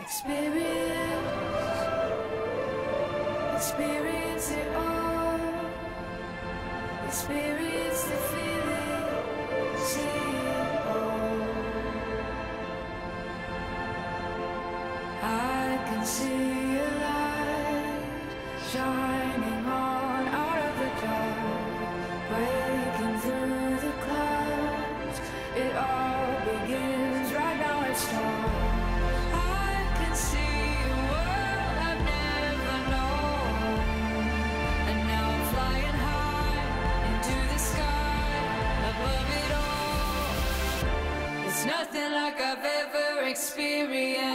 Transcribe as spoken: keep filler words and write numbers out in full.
Experience, experience it all. Experience the feeling, see it all. I can see a light shining on out of the dark, breaking through the clouds. It all begins right now, it starts. Nothing like I've ever experienced.